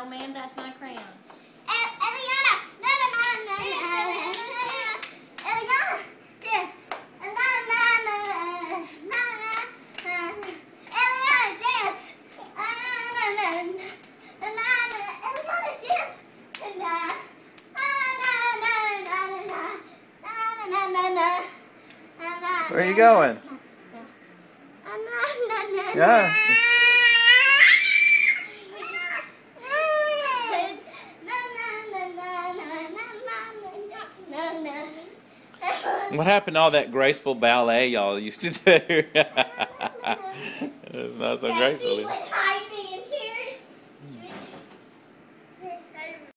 No, ma'am, that's my crown. Eliana, no. Eliana, yes. Eliana, dance. Eliana, dance. Where are you going? Yeah. What happened to all that graceful ballet y'all used to do? It's not so graceful.